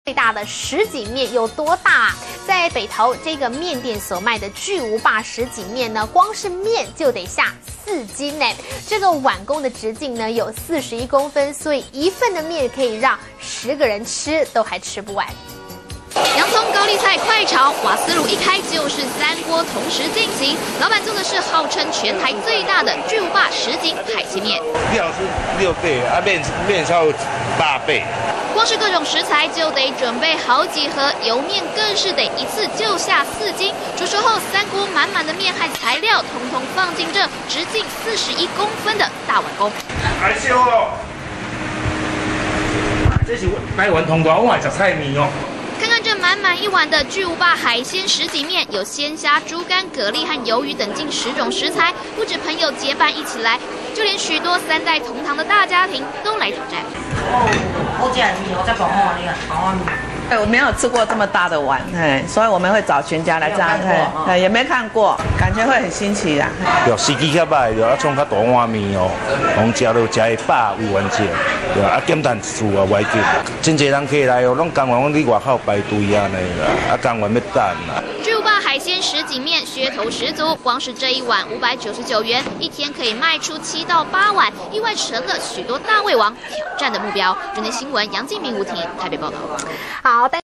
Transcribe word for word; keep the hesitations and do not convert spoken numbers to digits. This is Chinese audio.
最大的什锦面有多大啊？在北投这个面店所卖的巨无霸什锦面呢，光是面就得下四斤呢。这个碗公的直径呢有四十一公分，所以一份的面可以让十个人吃都还吃不完。 洋葱、高丽菜快炒，瓦斯炉一开就是三锅同时进行。老板做的是号称全台最大的巨无霸什锦海鲜面， 料是六倍，啊面面超八倍。 光是各种食材就得准备好几盒，油面更是得一次就下四斤。煮熟后，三锅满满的面和材料，统统放进这直径四十一公分的大碗公。 还烧哦！这是台湾通大碗的食菜面哦。 看看这满满一碗的巨无霸海鲜什锦面，有鲜虾、猪肝、蛤蜊和鱿鱼等近十种食材，不止朋友结伴一起来，就连许多三代同堂的大家庭都来挑战。 哦，我这面我在讲话，你看讲话面。 哎，我没有吃过这么大的碗，哎，所以我们会找全家来这样，哎，也没看过，感觉会很新奇啦。 要司机较歹，要创较大碗面哦，拢食到食会饱有完整，对啊，减碳次数啊袂紧。真侪人客来哦，拢讲话讲你外口排队啊那个，啊讲话要等啊。 巨无霸海鲜什锦面噱头十足，光是这一碗五百九十九元，一天可以卖出七到八碗，意外成了许多大胃王挑战的目标。中天新闻杨敬明、吴婷台北报道。 好，但